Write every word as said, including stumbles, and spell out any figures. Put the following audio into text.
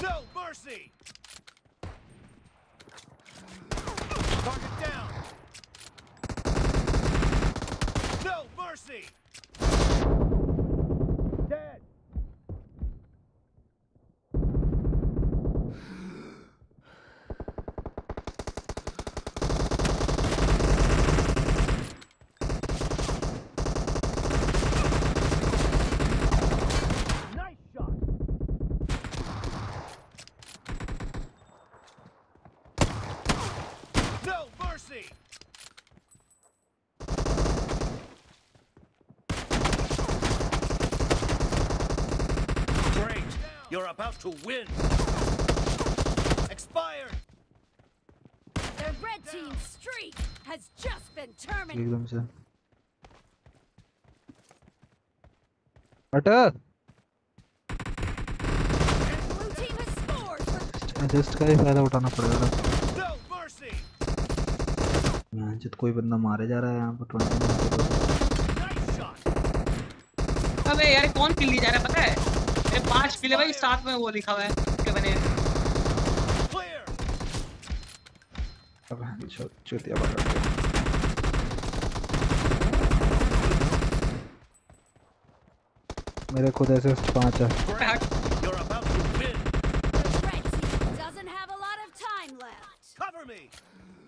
No mercy. Target down. No mercy. Dead. Nice shot. No mercy. Great. You're about to win. Expired. The red team's streak has just been terminated. एकदम से अटक Blue team has scored for adjust का ही फायदा उठाना पड़ेगा ना। No mercy. यहाँ जित कोई बंदा मारे जा रहा है यहाँ पर ट्वेंटी Nice shot. अबे यार कौन किल ली जा रहा है पता है? मेरे पांच किल है भाई, साथ में वो लिखा हुआ है कि मैंने Clear. अब चो चोतिया पकड़ के मेरे खुद ऐसे पांच है। Great. You're about to win. the red team doesn't have a lot of time left. Cover me.